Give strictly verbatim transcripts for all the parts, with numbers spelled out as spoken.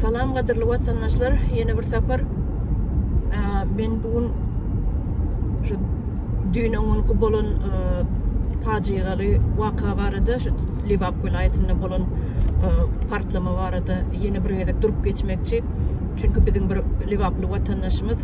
Salam kadirli vatandaşlar, yeni bir tapar. Ben bugün şu dünyanın kubolun facialı vaka vardı. Şu Liverpool vilayetinde bulun partlama vardı. Yeni bir yerde durup geçmekçi. Çünkü bizim bir Liverpool vatandaşımız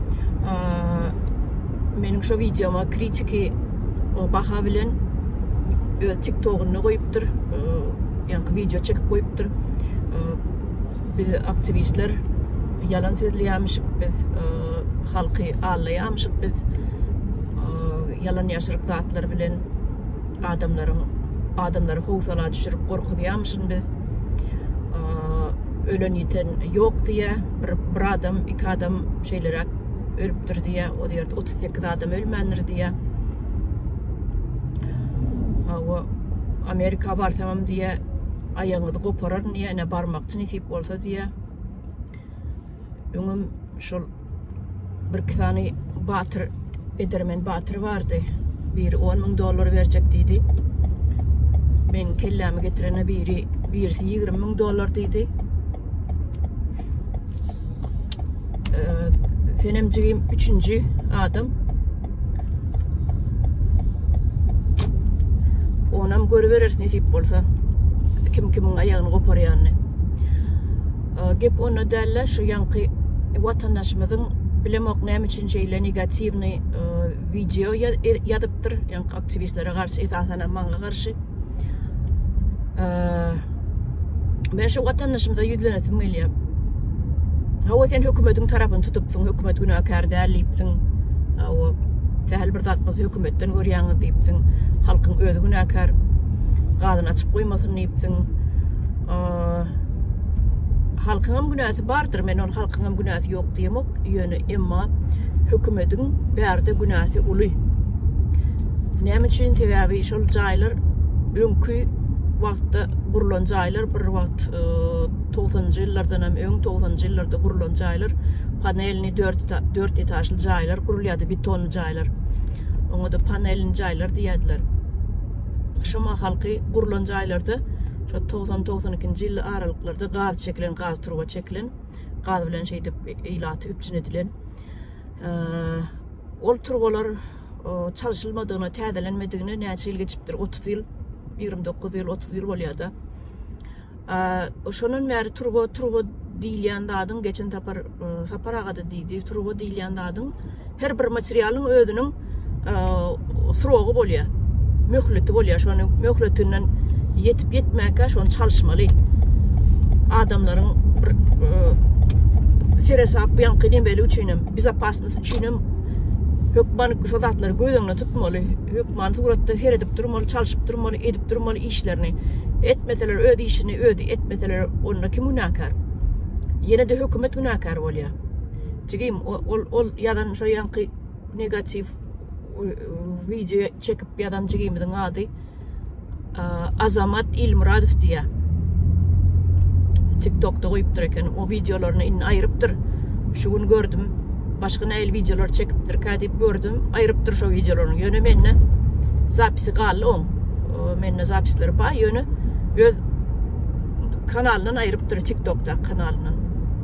benim şu videoma kritiki baha bilen TikTok'unu koyuptur. Yani video çekip koyuptur. Biz aktivistler yalan söyleyemişik, biz e, halkı ağlayamışık, biz e, yalan yaşırık zatlar bilen adamların adamları hovsala düşürüp korkutuyamışın biz. E, ölen yiten yok diye bir, bir adam, iki adam şeylere ölüptür diye, o diyor otuz sekiz adam ölmenir diye. O Amerika var tamam diye ayağınızı koparar, niye ne barmakçı nitip olsa diye. Öngüm şol bir tane batır, Edermen batır vardı. Bir on bin dolar verecek dedi. Ben kellemi getirene biri, birisi yirmi bin dolar dedi. Ee, Fenemciğim üçüncü adam. Onam görüverirsin nitip olsa. Kim kimin ayağını koparıyanı. Gep onu derler şu yankı vatandaşımızın bilemek ne için şeyle negatifni video yadıptır. Yankı aktivistlere karşı, esasen bana karşı. Ben şu vatandaşımıza yüzlenesim geliyor. Hava sen hükümetin tarafını tutupsun, hükümet günahkar derleyipsin. O sehel bir zatmaz hükümetten görüyanı deyipsin. Halkın özü günahkar. Kadın açıp koymasın deyipsin. Halkının günahı vardır, men on halkının günahı yok diyemok. Yönü ama hükümetin berde günahı ulu. Ne için sebebi şol caylar önkü vakti kurulan caylar bir vakt doksanıncı yıllardan hem ön doksanıncı yıllarda kurulan caylar panelini dört etajlı caylar kuruluyordu, betonlu caylar. Onu da panelin caylar diyediler. Şoma halkı kurulan caylarda doksan doksan ikinci yıl aralıklarda gaz çekilen, gaz truba çekilen, gaz bilen şeyde ilatı üpçün edilen. Ee, ol trubalar çalışılmadığını, təzelenmediğini neçə yıl geçiptir? otuz yıl, yirmi dokuz yıl, otuz yıl oluyor da. Ee, şonun meri truba, truba deyilyen dadın, geçen tapar, e, sapar ağadı deydi, truba deyilyen dadın, her bir materyalın ödünün e, sıroğu oluyor. Mühleti oluyor, şonu mühletinden yetip yetmeyken şu an çalışmalı. Adamların feresap yankının böyle uçuyunum, bize pasnası uçuyunum. Hükmanı şu zatları gözünle tutmalı. Hükmanı suratda seyredip durmalı, çalışıp durmalı, edip durmalı işlerini. Etmeteler öde işini, öde etmeteler onunla kim günahkar. Yine de hükümet günahkar oluyor. Çıkayım, ol, ol yadan şu yankı negatif video çekip yadan çıkayım edin adı. Azamat İlmuradov diye TikTok'ta koyup dururken o videolarını inni ayırıptır. Şu gün gördüm. Başka ne el videolar çekiptir kadip gördüm. Ayırıptır şu videolarını. Yönü menne zapisi kallı on. Menne zapisleri bağ yönü. Öz kanalından ayırıptır TikTok'ta kanalından.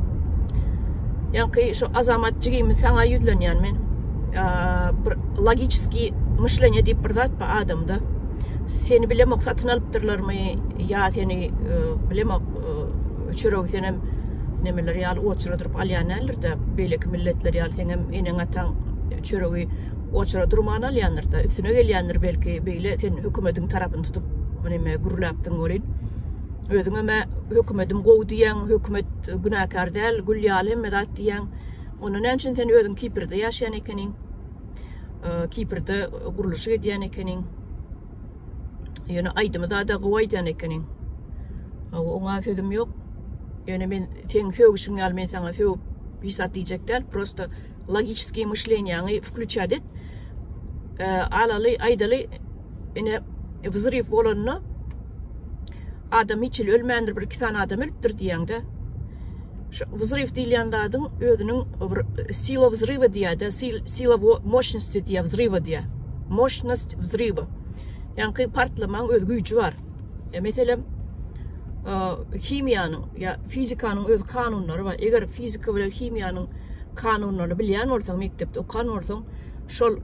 Yani şu azamatçığımı sana yüzleniyen men. Logический мышление deyip bir zat bu adamda. Seni bilemek satın alıptırlar mı? Ya seni e, bilemek e, çürük senem nemeler yal oçura durup alyanlar da belki milletler yal senem enen atan çürüğü oçura durmana alyanlar da üstüne gelyanlar belki böyle sen hükümetin tarafını tutup neme gurulaptın orin. Özün ama hükümetim goğu diyen, hükümet günahkar değil, gül yalim medat diyen. Onun için sen özün Kipr'de yaşayan ekenin, e, Kipr'de kuruluşu ediyen ekenin. Yani aydımı daha da kuvaydan ekenin. Ona sözüm yok. Yani ben sen söğüşün al, ben sana söğüp hissat diyecekler. Просто логические мышления включадет. Alalı, aydalı yine vzrif olanına adam hiç ölmeyendir, bir iki tane adam ölüptür diyen de. Взрыв deyilyen de adın ödünün sila взрыва diye de, sila mощности diye взрыва diye. Mощность взрыва. Yani partlamanın öz gücü var. E mesela kimyanın ya fizikanın öz kanunları var. Eğer fizika bilen kimyanın kanunlarını bilýän bolsaň mektepde okan bolsaň şol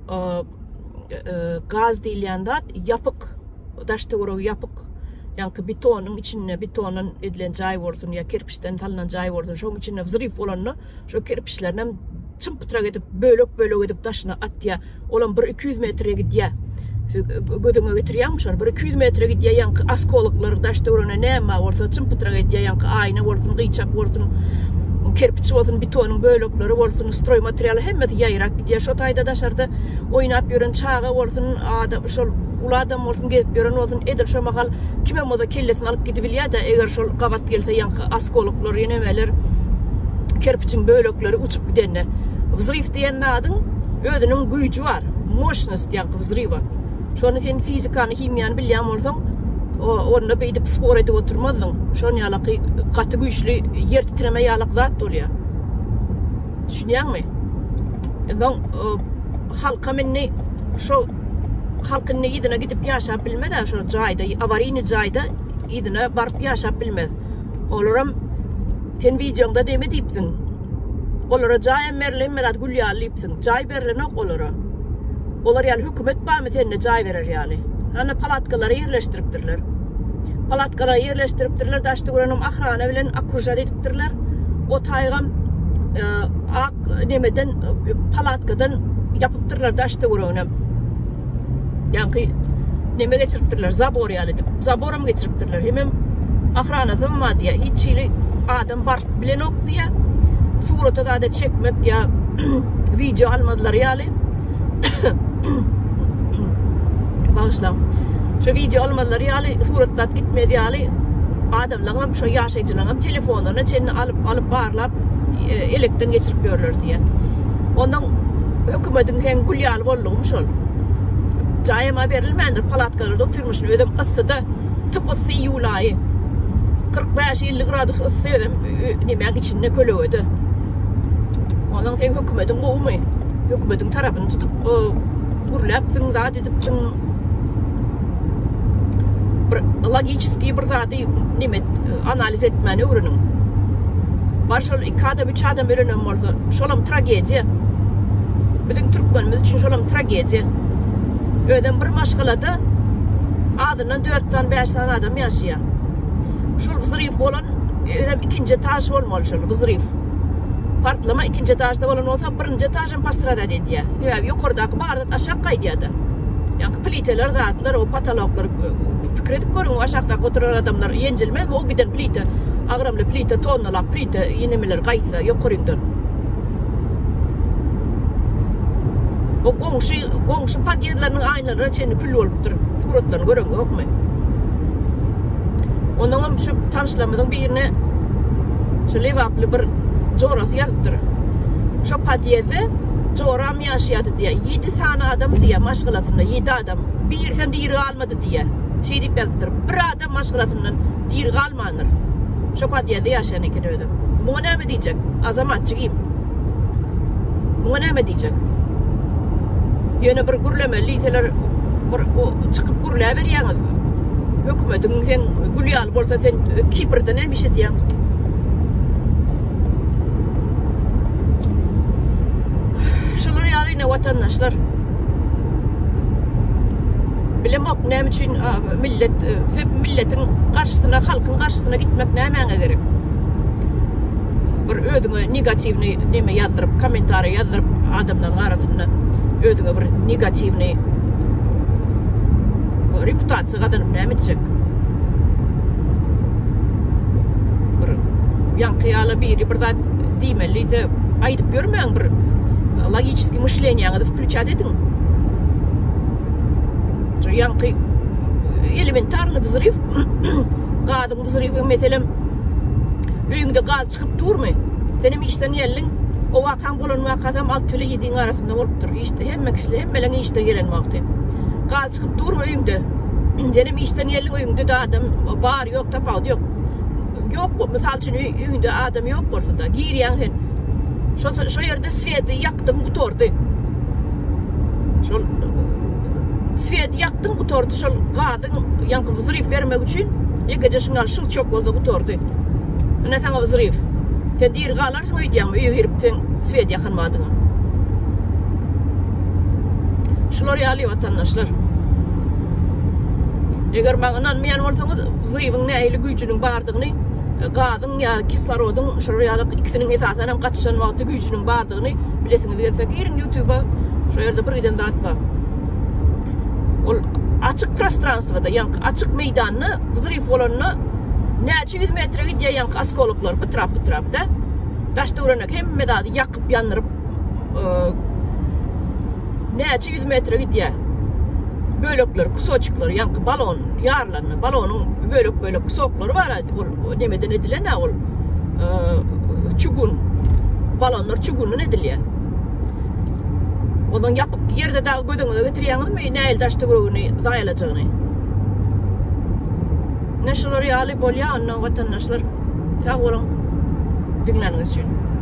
gaz diýilýände ýapyk daşdygoro ýapyk ýa-da betonyň içine betonun edilen jaý bolsun ya kirpişden talınan jaý bolsun şoň içine vzrif bolanny şo kirpişlerden çımпытrak edip bölök bölök edip taşına atýa olan bir iki yüz metre gidýär. Gözüňe getirýärmi şonu bir iki yüz metre gidýär ýa-da askolyklar daşdygorona näme bolsa çımпытrak edýär ýa-da aýna bolsun gyçak bolsun kirpiç bolsun betonun bölükleri bolsun stroy materialy hemmeti ýaýrak gidýär. Şo taýda daşarda oýnap ýören çaga bolsun adam şol ulu adam bolsun gezip ýören bolsun edil şo mahal kime moda kellesini alyp gidip bilýär-de eger şol gabat gelse ýa-da askolyklar ýenemeler kirpiçin bölükleri uçup gidenne. Vzrif diýen nadyň özüniň güýji bar, moşnost ýa-da vzriwa. Şonu sen fizikany, kimyany bilýän bolsaň, o onda beýdip spor edip oturmadyň. Şonu ýalaky gaty güýçli ýer titreme ýalyk zat bolýar. Düşünýärmi? Endan halka menni şo halkyny ýedine gidip ýaşap bilmedi, şo jaýda, awariýny jaýda ýedine baryp ýaşap bilmedi. Olaram sen videoňda deme diýipsiň. Olara jaý berlenmedi, gülýär diýipsiň. Jaý berlenek olara. Olar ýaly hökümet bämi sende jaý berer ýaly. Ana palatkalary ýerleşdiripdirler. Palatkalary ýerleşdiripdirler, daşdygoranam ahrana bilen akrujat edipdirler. O taýgam ak nemeden palatkadan ýapypdyrlar daşdygoranam. Ýa-ni neme geçiripdirler, zabor ýaly dip. Zaboram geçiripdirler. Hemem ahranasym ma diýe, hiç ýyly adam bar bilen ok diýe. Surata da çekmek ya video almadılar ýaly. Bağışlam. Şu video almadılar ýaly, suratlar gitmedi ýaly. Adamlaryň şu ýaşaýjylaryň telefonlaryny çenini alıp alıp barlap elekden geçirip ýörler diýe. Ondan hökümetiň sen gülýal boldugy şol. Jaýma berilmendir palatkalarda oturmuşyn ödem ıssyda tıpysy ýulaý. kırk beş elli gradus ıssy ödem nemäň içinde kölöwedi. Ondan sen hökümetiň gowy, hökümetiň tarabyny tutup gurlap zat edip bir logiski bir zady nimet analiz etmeni öwrenin. Bar şol iki adam üç adam öwrenen bolsa şolam tragediýa. Biziň türkmenimiz üçin şolam tragediýa. Ödem bir maşgalada adyna dört tan beş tan adam ýaşaýar. Şol vzrif bolan ödem ikinji etaż bolmaly şol vzrif. Partlama ikinji etażda bolan bolsa birinji etażdan pastrada edýär. Sebäbi ýokardaky barda aşağı gaýdýar. Yani pliteler dağıtlar, o patologlar fikredip görün, aşağıda oturan adamlar yenilme, o giden plite, ağramlı plite, tonnalar plite, yenemeler kaysa, yok koruyundan. O komşu, komşu patyedlerinin aynalarına çeni külü olup durup, suratlarını görün, yok mu? Ondan şu tanışlamadığım birine, şu levaplı bir corası yazıptır. Şu patyede, Coram yaşayadı diye, yedi tane adam diye maşgalasında, yedi adam. Bir sen diri almadı diye. Şey deyip yazıktır, bir adam maşgalasından diri almanır. Şu patiyede yaşayan iken öyle. Buna ne mi diyecek? Azamatçı giyim. Buna ne mi diyecek? Yine bir gürleme, liseler çıkıp gürleye veriyorsunuz. Hükümetin sen gülüyal bolsa sen Kipr'da ne bir şey diyen. Yine vatandaşlar bilemek ne için millet milletin karşısına, halkın karşısına gitmek neymeğe gerek. Bir ödüne negatifni neme yazdırıp, komentari yazdırıp adamların arasında ödüne bir negatifni reputasiya kazanıp ne edecek? Bir yankıyalı biri burada değmeli, ayıp görmeyen bir логическое мышление надо включать это. Что янки элементарный взрыв, гадың взрывы, mesela, üyünde gaz çıkıp durmuyor. Senin işten gelin, o vakan bulan vakasam alt tüle yediğin arasında olup dur. İşte hem kişiler hem melene işte gelen vakti. Gaz çıkıp durmuyor üyünde. Senin işten gelin üyünde de adam var yok, tapal yok. Yok bu, misal için üyünde adam yok olsa da giriyen hen. Şu, şu yerde sveti yaktın kutordu. Şu sveti yaktın kutordu. Şu kadın yankı vzrif vermek için Eke yaşıngal şıl çok oldu bu tordu. Ne sana vızırıyıp. Sen dir qalar soň öýdýäň, öýe girip sen swet ýakanmadyň. Şular ýaly watandaşlar. Eger maňa men bolsaňyz wzyrybyň näýli güýjüniň bardygyny, gadyň ýa kislorodun şular ýaly ikisiniň esasen hem gaçşan wagty güýjüniň bardygyny bilesiňiz gelsek, girin YouTube'a şu ýerde bir ýerden datpa. Ol açyk prostranstwada, ýa açyk meýdanny, wzyryp bolanyny näçe yüz metre gidýän askoloklar pytrap pytrap da daşda uranak hemme dady ýakyp ýanyryp näçe yüz metre gidýär. Bölekler, kusoçuklar, ýa balon ýarlarny, balonyň bölek-bölek kusoklary bar adi. Ol nemeden edilen ha ol çugun. Balonlar çugunun edilýär. Ondan ýakyp ýerde da gödüňe getirýäňizmi, näil daşda urany daýalajagyny. Neşeler ýaly bolýar, anna vatandaşlar. Sağ olun. Dinlediğiniz için.